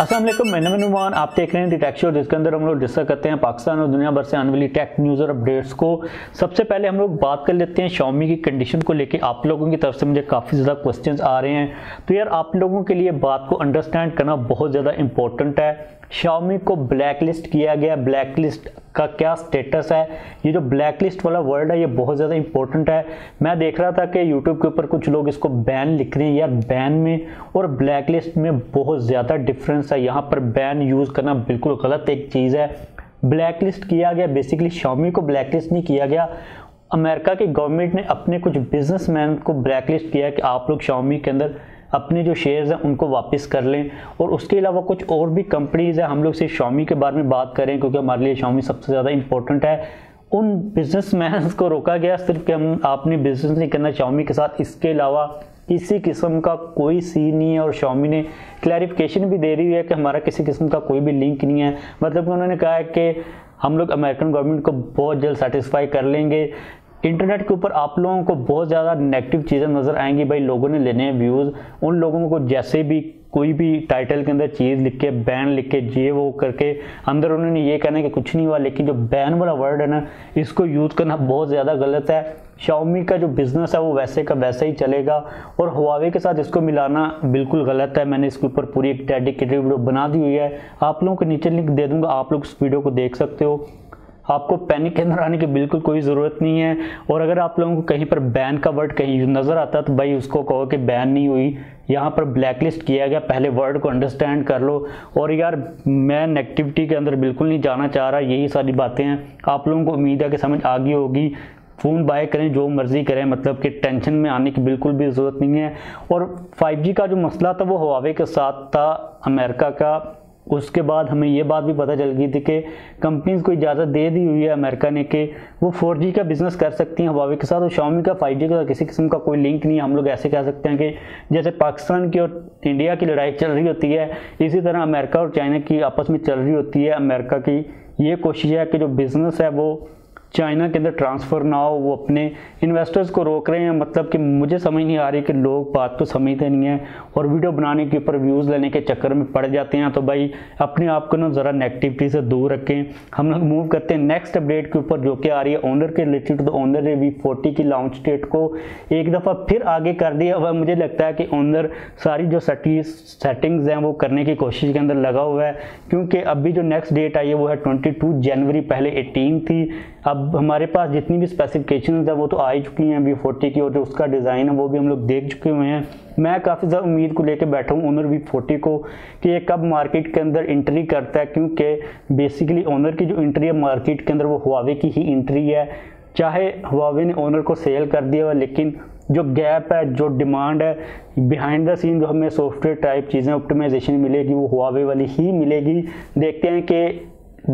अस्सलाम वालेकुम, मैं नुमान, आप देख रहे हैं TechHoz, जिसके अंदर हम लोग डिस्कस करते हैं पाकिस्तान और दुनिया भर से आने वाली टेक न्यूज़ और अपडेट्स को। सबसे पहले हम लोग बात कर लेते हैं Xiaomi की कंडीशन को लेके। आप लोगों की तरफ से मुझे काफ़ी ज़्यादा क्वेश्चंस आ रहे हैं, तो यार आप लोगों के लिए बात को अंडरस्टैंड करना बहुत ज़्यादा इंपॉर्टेंट है। Xiaomi को ब्लैक लिस्ट किया गया, ब्लैक लिस्ट का क्या स्टेटस है। ये जो ब्लैक लिस्ट वाला वर्ड है ये बहुत ज़्यादा इंपॉर्टेंट है। मैं देख रहा था कि YouTube के ऊपर कुछ लोग इसको बैन लिख रहे हैं। यार बैन में और ब्लैक लिस्ट में बहुत ज़्यादा डिफरेंस है। यहाँ पर बैन यूज़ करना बिल्कुल गलत एक चीज़ है। ब्लैक लिस्ट किया गया, बेसिकली Xiaomi को ब्लैक लिस्ट नहीं किया गया। अमेरिका की गवर्नमेंट ने अपने कुछ बिजनेसमैन को ब्लैक लिस्ट किया कि आप लोग Xiaomi के अंदर अपने जो शेयर्स हैं उनको वापस कर लें। और उसके अलावा कुछ और भी कंपनीज हैं, हम लोग सिर्फ Xiaomi के बारे में बात करें क्योंकि हमारे लिए Xiaomi सबसे ज़्यादा इंपॉर्टेंट है। उन बिजनेसमैन को रोका गया सिर्फ कि हम आपने बिजनेस नहीं करना Xiaomi के साथ, इसके अलावा किसी किस्म का कोई सीन नहीं है। और Xiaomi ने क्लैरिफिकेशन भी दे रही है कि हमारा किसी किस्म का कोई भी लिंक नहीं है। मतलब कि उन्होंने कहा है कि हम लोग अमेरिकन गवर्नमेंट को बहुत जल्द सेटिस्फाई कर लेंगे। इंटरनेट के ऊपर आप लोगों को बहुत ज़्यादा नेगेटिव चीज़ें नज़र आएंगी। भाई लोगों ने लेने हैं व्यूज़, उन लोगों को जैसे भी कोई भी टाइटल के अंदर चीज़ लिख के बैन लिख के ये वो करके अंदर उन्होंने ये कहना है कि कुछ नहीं हुआ, लेकिन जो बैन वाला वर्ड है ना, इसको यूज़ करना बहुत ज़्यादा गलत है। Xiaomi का जो बिज़नेस है वो वैसे का वैसे ही चलेगा और Huawei के साथ इसको मिलाना बिल्कुल गलत है। मैंने इसके ऊपर पूरी एक डेडिकेटेड वीडियो बना दी हुई है, आप लोगों को नीचे लिंक दे दूँगा, आप लोग इस वीडियो को देख सकते हो। आपको पैनिक के अंदर आने की बिल्कुल कोई ज़रूरत नहीं है। और अगर आप लोगों को कहीं पर बैन का वर्ड कहीं नज़र आता है तो भाई उसको कहो कि बैन नहीं हुई, यहाँ पर ब्लैक लिस्ट किया गया। पहले वर्ड को अंडरस्टैंड कर लो। और यार मैं नेगेटिविटी के अंदर बिल्कुल नहीं जाना चाह रहा, यही सारी बातें हैं। आप लोगों को उम्मीद है कि समझ आ गई होगी। फ़ोन बाय करें, जो मर्ज़ी करें, मतलब कि टेंशन में आने की बिल्कुल भी ज़रूरत नहीं है। और 5G का जो मसला था वो Huawei के साथ था अमेरिका का। उसके बाद हमें ये बात भी पता चल गई थी कि कंपनीज को इजाज़त दे दी हुई है अमेरिका ने कि वो 4G का बिज़नेस कर सकती हैं Huawei के साथ। और Xiaomi का 5G का किसी किस्म का कोई लिंक नहीं है। हम लोग ऐसे कह सकते हैं कि जैसे पाकिस्तान की और इंडिया की लड़ाई चल रही होती है, इसी तरह अमेरिका और चाइना की आपस में चल रही होती है। अमेरिका की ये कोशिश है कि जो बिज़नेस है वो चाइना के अंदर ट्रांसफ़र ना हो, वो अपने इन्वेस्टर्स को रोक रहे हैं। मतलब कि मुझे समझ नहीं आ रही कि लोग बात तो समझते नहीं हैं और वीडियो बनाने के ऊपर व्यूज़ लेने के चक्कर में पड़ जाते हैं। तो भाई अपने आप को ना ज़रा नेगेटिविटी से दूर रखें। हम लोग मूव करते हैं नेक्स्ट अपडेट के ऊपर, जो कि आ रही है ओनर के रिलेटेड। तो ओनर ने V40 की लॉन्च डेट को एक दफ़ा फिर आगे कर दिया। वह मुझे लगता है कि ओनर सारी जो सेटिंग्स हैं वो करने की कोशिश के अंदर लगा हुआ है, क्योंकि अभी जो नेक्स्ट डेट आई है वो है 22 जनवरी, पहले 18 थी। अब हमारे पास जितनी भी स्पेसिफिकेशंस है वो तो आ ही चुकी हैं V40 की, और जो उसका डिज़ाइन है वो भी हम लोग देख चुके हुए हैं। मैं काफ़ी ज़्यादा उम्मीद को लेकर बैठा हूँ ओनर V40 को कि ये कब मार्केट के अंदर एंट्री करता है, क्योंकि बेसिकली ओनर की जो एंट्री है मार्केट के अंदर वो Huawei की ही एंट्री है। चाहे Huawei ने ओनर को सेल कर दिया हुआ, लेकिन जो गैप है, जो डिमांड है बिहाइंड द सीन, जो हमें सॉफ्टवेयर टाइप चीज़ें ऑप्टिमाइजेशन मिलेगी वो Huawei वाली ही मिलेगी। देखते हैं कि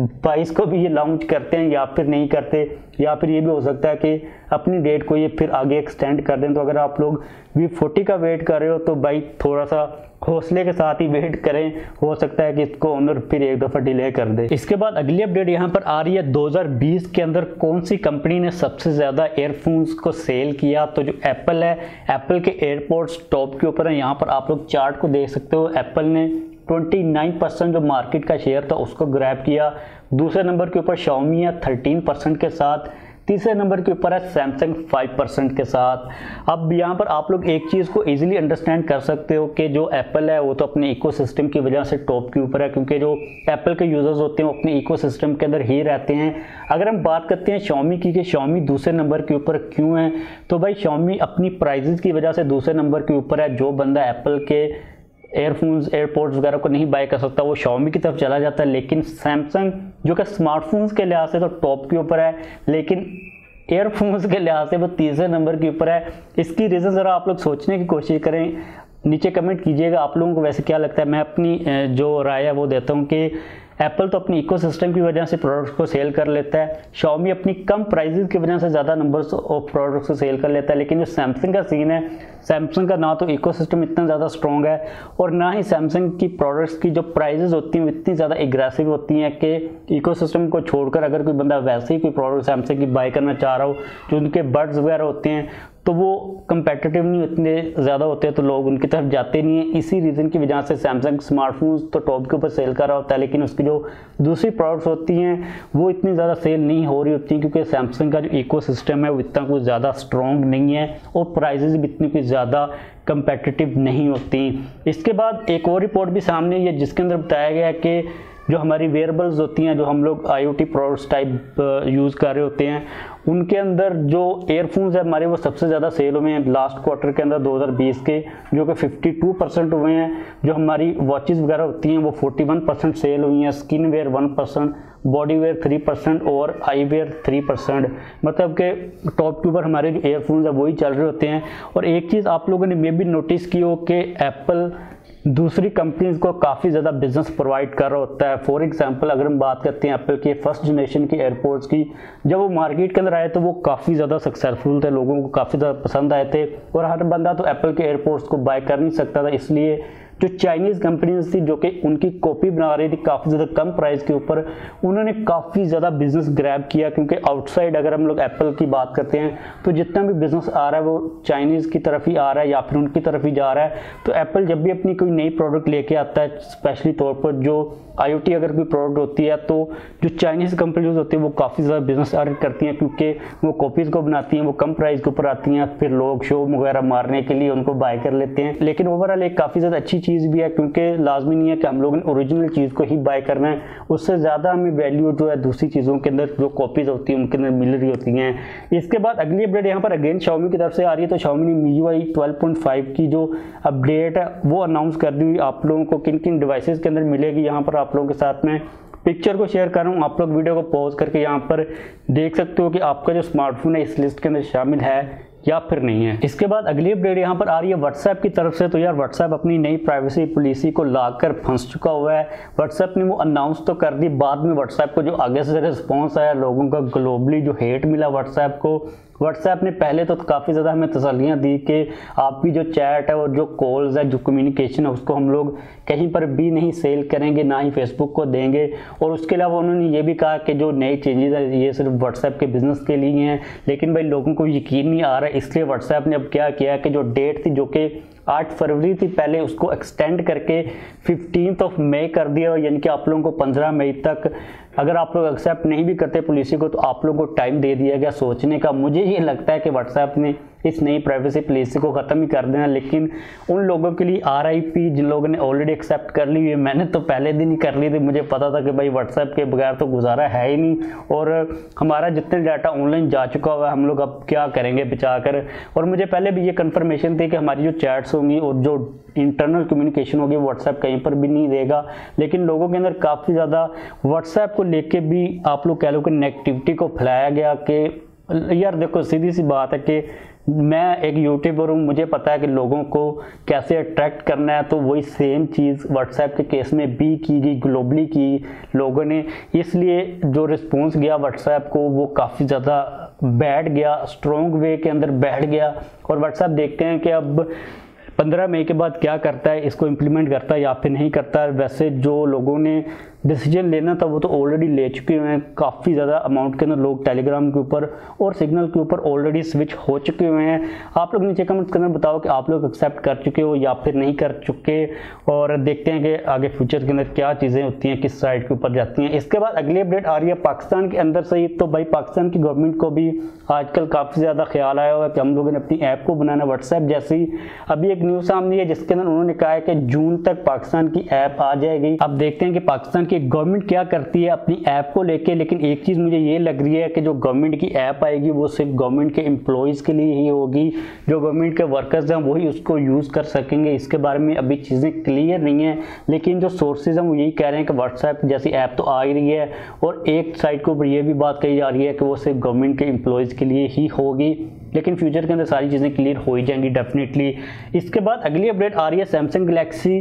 22 को भी ये लॉन्च करते हैं या फिर नहीं करते, या फिर ये भी हो सकता है कि अपनी डेट को ये फिर आगे एक्सटेंड कर दें। तो अगर आप लोग V40 का वेट कर रहे हो तो भाई थोड़ा सा हौसले के साथ ही वेट करें, हो सकता है कि इसको ओनर फिर एक दफ़ा डिले कर दे। इसके बाद अगली अपडेट यहाँ पर आ रही है 2020 के अंदर कौन सी कंपनी ने सबसे ज़्यादा एयरफोन्स को सेल किया। तो जो एप्पल है, एप्पल के एयरपोर्ट्स टॉप के ऊपर है। यहाँ पर आप लोग चार्ट को देख सकते हो। एप्पल ने 29% जो मार्केट का शेयर था उसको ग्रैब किया। दूसरे नंबर के ऊपर Xiaomi है 13% के साथ। तीसरे नंबर के ऊपर है सैमसंग 5% के साथ। अब यहाँ पर आप लोग एक चीज़ को इजीली अंडरस्टैंड कर सकते हो कि जो एप्पल है वो तो अपने इकोसिस्टम की वजह से टॉप के ऊपर है, क्योंकि जो एप्पल के यूज़र्स होते हैं वो अपने इकोसिस्टम के अंदर ही रहते हैं। अगर हम बात करते हैं Xiaomi की कि Xiaomi दूसरे नंबर के ऊपर क्यों है, तो भाई Xiaomi अपनी प्राइजेस की वजह से दूसरे नंबर के ऊपर है। जो बंदा एप्पल के एयरफोन्स एयरपोर्ट्स वगैरह को नहीं बाय कर सकता वो Xiaomi की तरफ चला जाता है। लेकिन सैमसंग जो कि स्मार्टफोन्स के लिहाज से तो टॉप के ऊपर है, लेकिन एयरफोन्स के लिहाज से वो तीसरे नंबर के ऊपर है। इसकी रीज़न ज़रा आप लोग सोचने की कोशिश करें, नीचे कमेंट कीजिएगा आप लोगों को वैसे क्या लगता है। मैं अपनी जो राय है वो देता हूँ कि एप्पल तो अपनी इकोसिस्टम की वजह से प्रोडक्ट्स को सेल कर लेता है, Xiaomi अपनी कम प्राइजेस की वजह से ज़्यादा नंबर्स ऑफ प्रोडक्ट्स को सेल कर लेता है। लेकिन जो सैमसंग का सीन है, सैमसंग का ना तो इकोसिस्टम इतना ज़्यादा स्ट्रॉन्ग है और ना ही सैमसंग की प्रोडक्ट्स की जो प्राइजेस होती हैं इतनी ज़्यादा एग्रेसिव होती हैं कि इकोसिस्टम को छोड़कर अगर कोई बंदा वैसे ही कोई प्रोडक्ट सैमसंग की बाय करना चाह रहा हो, जो उनके बड्स वगैरह होते हैं, तो वो कंपेटिटिव नहीं उतने ज़्यादा होते, तो लोग उनकी तरफ जाते नहीं हैं। इसी रीज़न की वजह से सैमसंग स्मार्टफोन्स तो टॉप के ऊपर सेल कर रहा होता है, लेकिन उसकी जो दूसरी प्रोडक्ट्स होती हैं वो इतनी ज़्यादा सेल नहीं हो रही होती, क्योंकि सैमसंग का जो इकोसिस्टम है वो इतना कुछ ज़्यादा स्ट्रॉन्ग नहीं है और प्राइजेज भी इतनी कुछ ज़्यादा कंपेटिटिव नहीं होती। इसके बाद एक और रिपोर्ट भी सामने आई है जिसके अंदर बताया गया है कि जो हमारी वेयरेबल्स होती हैं, जो हम लोग IoT प्रोडक्ट्स टाइप यूज़ कर रहे होते हैं, उनके अंदर जो एयरफोन्स है हमारे वो सबसे ज़्यादा सेल हुए हैं लास्ट क्वार्टर के अंदर 2020 के, जो कि 52% हुए हैं। जो हमारी वॉचेस वगैरह होती हैं वो 41% सेल हुई हैं, स्किन वेयर 1%, बॉडी वेयर 3% और आई वेयर 3%। मतलब कि टॉप के ऊपर हमारे जो एयरफोन्स है वही चल रहे होते हैं। और एक चीज़ आप लोगों ने मे भी नोटिस की हो कि एप्पल दूसरी कंपनीज को काफ़ी ज़्यादा बिजनेस प्रोवाइड कर रहा होता है। फॉर एग्जांपल अगर हम बात करते हैं एप्पल के फर्स्ट जनरेशन के एयरपोर्ट्स की, जब वो मार्केट के अंदर आए तो वो काफ़ी ज़्यादा सक्सेसफुल थे, लोगों को काफ़ी ज़्यादा पसंद आए थे और हर बंदा तो एप्पल के एयरपोर्ट्स को बाय कर नहीं सकता था। इसलिए जो चाइनीज़ कंपनीज थी जो कि उनकी कॉपी बना रही थी काफ़ी ज़्यादा कम प्राइस के ऊपर, उन्होंने काफ़ी ज़्यादा बिजनेस ग्रैब किया, क्योंकि आउटसाइड अगर हम लोग एप्पल की बात करते हैं तो जितना भी बिजनेस आ रहा है वो चाइनीज़ की तरफ ही आ रहा है या फिर उनकी तरफ ही जा रहा है। तो एप्पल जब भी अपनी कोई नई प्रोडक्ट लेके आता है, स्पेशली तौर पर जो IoT अगर कोई प्रोडक्ट होती है, तो जो चाइनीज़ कंपनीज होती है वो काफ़ी ज़्यादा बिजनेस अर्न करती हैं, क्योंकि वो कॉपीज़ को बनाती हैं, वो कम प्राइस के ऊपर आती हैं, फिर लोग शो वगैरह मारने के लिए उनको बाय कर लेते हैं। लेकिन ओवरऑल एक काफ़ी ज़्यादा अच्छी चीज़ भी है, क्योंकि लाजमी नहीं है कि हम लोगों ने ओरिजिनल चीज़ को ही बाय करना है, उससे ज़्यादा हमें वैल्यू जो है दूसरी चीज़ों के अंदर जो कॉपीज़ होती हैं उनके अंदर मिल रही होती हैं। इसके बाद अगली अपडेट यहाँ पर अगेन Xiaomi की तरफ से आ रही है। तो Xiaomi ने MIUI 12.5 की जो अपडेट है वो अनाउंस कर दी हुई। आप लोगों को किन किन डिवाइसेस के अंदर मिलेगी, यहाँ पर आप लोगों के साथ में पिक्चर को शेयर कर रहा हूँ। आप लोग वीडियो को पॉज करके यहाँ पर देख सकते हो कि आपका जो स्मार्टफोन है इस लिस्ट के अंदर शामिल है या फिर नहीं है। इसके बाद अगली अपडेट यहाँ पर आ रही है WhatsApp की तरफ से। तो यार WhatsApp अपनी नई प्राइवेसी पॉलिसी को लाकर फंस चुका हुआ है। WhatsApp ने वो अनाउंस तो कर दी, बाद में WhatsApp को जो आगे से रिस्पॉन्स आया, लोगों का ग्लोबली जो हेट मिला WhatsApp को, WhatsApp ने पहले तो काफ़ी ज़्यादा हमें तसल्लियाँ दी कि आपकी जो चैट है और जो कॉल्स है, जो कम्युनिकेशन है, उसको हम लोग कहीं पर भी नहीं सेल करेंगे, ना ही फेसबुक को देंगे। और उसके अलावा उन्होंने ये भी कहा कि जो नई चेंजेस है ये सिर्फ WhatsApp के बिज़नेस के लिए हैं। लेकिन भाई लोगों को यकीन नहीं आ रहा है, इसलिए WhatsApp ने अब क्या किया कि जो डेट थी जो कि 8 फरवरी थी पहले, उसको एक्सटेंड करके 15 मई कर दिया। यानी कि आप लोगों को 15 मई तक अगर आप लोग एक्सेप्ट नहीं भी करते पॉलिसी को तो आप लोगों को टाइम दे दिया गया सोचने का। मुझे ये लगता है कि WhatsApp ने इस नई प्राइवेसी पॉलिसी को ख़त्म ही कर देना, लेकिन उन लोगों के लिए RIP जिन लोगों ने ऑलरेडी एक्सेप्ट कर ली है। मैंने तो पहले दिन ही कर ली थी, मुझे पता था कि भाई WhatsApp के बगैर तो गुजारा है ही नहीं, और हमारा जितने डाटा ऑनलाइन जा चुका हुआ है हम लोग अब क्या करेंगे बचा कर। और मुझे पहले भी ये कन्फर्मेशन थी कि हमारी जो चैट्स होंगी और जो इंटरनल कम्युनिकेशन होगी WhatsApp कहीं पर भी नहीं देगा। लेकिन लोगों के अंदर काफ़ी ज़्यादा WhatsApp को लेके भी आप लोग कह लो कि नेगेटिविटी को फैलाया गया कि यार देखो सीधी सी बात है कि मैं एक यूट्यूबर हूँ, मुझे पता है कि लोगों को कैसे अट्रैक्ट करना है। तो वही सेम चीज़ WhatsApp के केस में भी की गई, ग्लोबली की लोगों ने, इसलिए जो रिस्पॉन्स गया WhatsApp को वो काफ़ी ज़्यादा बैठ गया, स्ट्रॉन्ग वे के अंदर बैठ गया। और WhatsApp देखते हैं कि अब 15 मई के बाद क्या करता है, इसको इम्प्लीमेंट करता है या फिर नहीं करता है। वैसे जो लोगों ने डिसीजन लेना था वो तो ऑलरेडी ले चुके हुए हैं, काफ़ी ज़्यादा अमाउंट के अंदर लोग टेलीग्राम के ऊपर और सिग्नल के ऊपर ऑलरेडी स्विच हो चुके हुए हैं। आप लोग नीचे कमेंट्स के अंदर बताओ कि आप लोग एक्सेप्ट कर चुके हो या फिर नहीं कर चुके, और देखते हैं कि आगे फ्यूचर के अंदर क्या चीज़ें होती हैं, किस साइड के ऊपर जाती हैं। इसके बाद अगली अपडेट आ रही है पाकिस्तान के अंदर से ही। तो भाई पाकिस्तान की गवर्नमेंट को भी आजकल काफ़ी ज़्यादा ख्याल आया हुआ है कि हम लोगों ने अपनी ऐप को बनाना WhatsApp जैसी। अभी एक न्यूज़ सामने है जिसके अंदर उन्होंने कहा है कि जून तक पाकिस्तान की ऐप आ जाएगी। अब देखते हैं कि पाकिस्तान की गवर्नमेंट क्या करती है अपनी ऐप को लेके। लेकिन एक चीज़ मुझे ये लग रही है कि जो गवर्नमेंट की ऐप आएगी वो सिर्फ गवर्नमेंट के एम्प्लॉयज़ के लिए ही होगी, जो गवर्नमेंट के वर्कर्स हैं वही उसको यूज़ कर सकेंगे। इसके बारे में अभी चीज़ें क्लियर नहीं है, लेकिन जो सोर्सेज हैं वो यही कह रहे हैं कि WhatsApp जैसी ऐप तो आ ही रही है। और एक साइड के ऊपर ये भी बात कही जा रही है कि वो सिर्फ गवर्नमेंट के एम्प्लॉयज़ के लिए ही होगी, लेकिन फ्यूचर के अंदर सारी चीज़ें क्लियर हो ही जाएंगी डेफिनेटली। इसके बाद अगली अपडेट आ रही है सैमसंग गैलेक्सी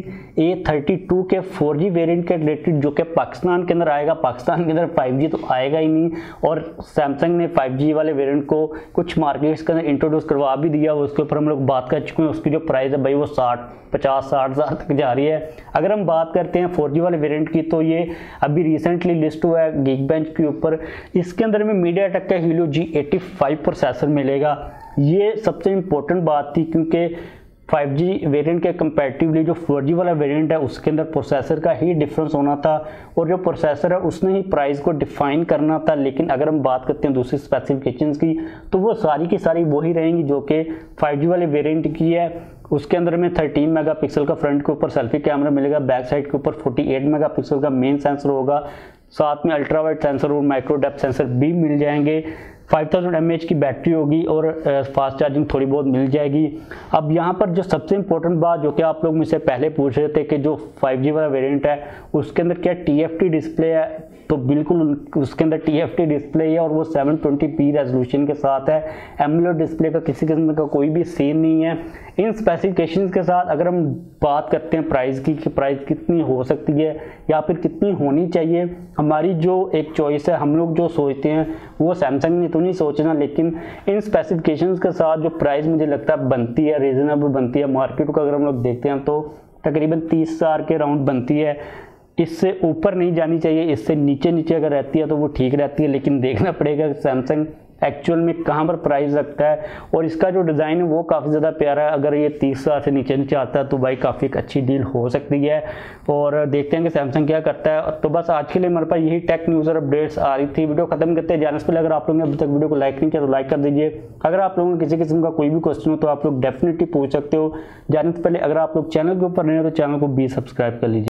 A32 के 4G वेरिएंट के रिलेटेड, जो कि पाकिस्तान के अंदर आएगा। पाकिस्तान के अंदर 5G तो आएगा ही नहीं, और सैमसंग ने 5G वाले वेरिएंट को कुछ मार्केट्स के अंदर इंट्रोड्यूस करवा भी दिया। उसके ऊपर हम लोग बात कर चुके हैं। उसकी जो प्राइस है भाई वो 50-60 हज़ार तक जा रही है। अगर हम बात करते हैं 4G वाले वेरिएंट की, तो ये अभी रिसेंटली लिस्ट हुआ है गीक बेंच के ऊपर। इसके अंदर में मीडियाटेक का Helio G85 प्रोसेसर मिलेगा, ये सबसे इम्पोर्टेंट बात थी, क्योंकि 5G वेरिएंट के कंपैरेटिवली जो 4G वाला वेरिएंट है उसके अंदर प्रोसेसर का ही डिफरेंस होना था, और जो प्रोसेसर है उसने ही प्राइस को डिफाइन करना था। लेकिन अगर हम बात करते हैं दूसरी स्पेसिफिकेशंस की, तो वो सारी की सारी वही रहेंगी जो कि 5G वाले वेरिएंट की है। उसके अंदर में 13 मेगापिक्सल का फ्रंट के ऊपर सेल्फी कैमरा मिलेगा, बैक साइड के ऊपर 48 मेगापिक्सल का मेन सेंसर होगा, साथ में अल्ट्रा वाइड सेंसर और माइक्रो डेप्थ सेंसर भी मिल जाएंगे। 5000 mAh की बैटरी होगी और फास्ट चार्जिंग थोड़ी बहुत मिल जाएगी। अब यहाँ पर जो सबसे इम्पोर्टेंट बात जो कि आप लोग मुझसे पहले पूछ रहे थे कि जो 5G वाला वेरिएंट है उसके अंदर क्या TFT डिस्प्ले है, तो बिल्कुल उसके अंदर TFT डिस्प्ले है और वो 720p रेजोल्यूशन के साथ है। एमोलेड डिस्प्ले का किसी किस्म का कोई भी सीन नहीं है। इन स्पेसिफिकेशंस के साथ अगर हम बात करते हैं प्राइस की कि प्राइस कितनी हो सकती है या फिर कितनी होनी चाहिए, हमारी जो एक चॉइस है, हम लोग जो सोचते हैं वो सैमसंग ने तो नहीं सोचना, लेकिन इन स्पेसिफिकेशंस के साथ जो प्राइस मुझे लगता है बनती है, रीजनेबल बनती है। मार्केट को अगर हम लोग देखते हैं तो तकरीबन 30,000 के राउंड बनती है। इससे ऊपर नहीं जानी चाहिए, इससे नीचे नीचे अगर रहती है तो वो ठीक रहती है, लेकिन देखना पड़ेगा सैमसंग एक्चुअल में कहाँ पर प्राइस रखता है। और इसका जो डिज़ाइन है वो काफ़ी ज़्यादा प्यारा है। अगर ये 30,000 से नीचे नीचे आता है तो भाई काफ़ी एक अच्छी डील हो सकती है, और देखते हैं कि सैमसंग क्या करता है। तो बस आज के लिए हमारे पास यही टेक न्यूज़ और अपडेट्स आ रही थी। वीडियो खत्म करते हैं जाने से पहले अगर आप लोगों ने अभी तक वीडियो को लाइक नहीं किया तो लाइक कर दीजिए। अगर आप लोगों को किसी किस्म का कोई भी क्वेश्चन हो तो आप लोग डेफिनेटली पूछ सकते हो। जाने से पहले अगर आप लोग चैनल के ऊपर नहीं हो तो चैनल को भी सब्सक्राइब कर लीजिए।